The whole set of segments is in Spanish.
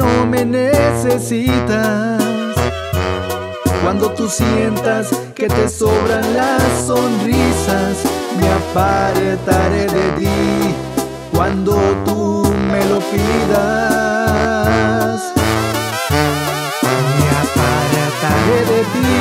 no me necesitas, cuando tú sientas que te sobran las sonrisas, me apartaré de ti cuando tú me lo pidas. Me apartaré de ti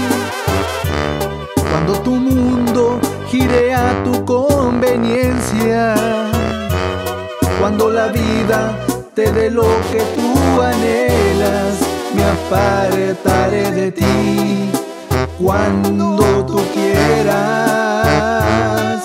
cuando tu mundo gire a tu conveniencia, cuando la vida te dé lo que tú anhelas. Me apartaré de ti cuando tú quieras.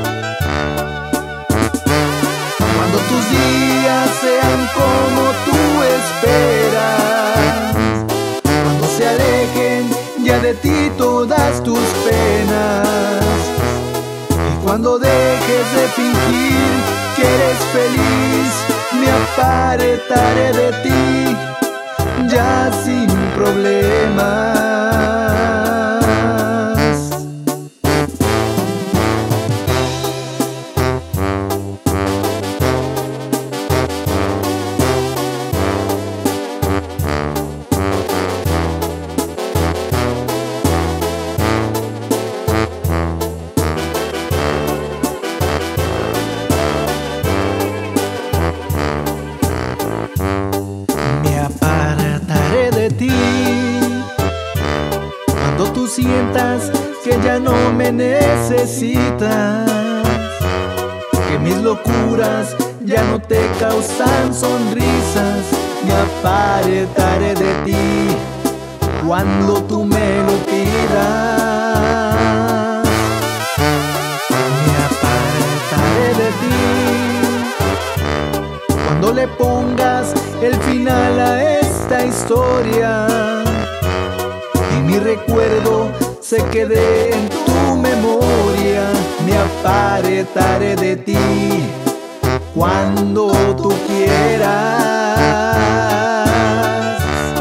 Cuando tus días sean como tú esperas, cuando se alejen ya de ti todas tus penas, y cuando dejes de fingir que eres feliz, me apartaré de ti ya sin problemas. Cuando tú sientas que ya no me necesitas, que mis locuras ya no te causan sonrisas, me apartaré de ti cuando tú me lo pidas. Me apartaré de ti cuando le pongas el final a esta historia y mi recuerdo se quede en tu memoria. Me apartaré de ti cuando tú quieras.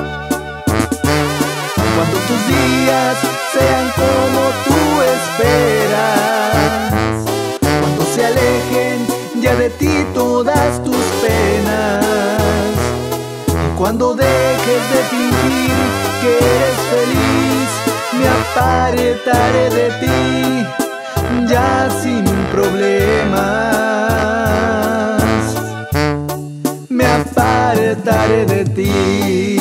Cuando tus días sean como tú esperas, cuando se alejen ya de ti todas tus penas, y cuando dejes de fingir que eres feliz, me apartaré de ti ya sin problemas. Me apartaré de ti.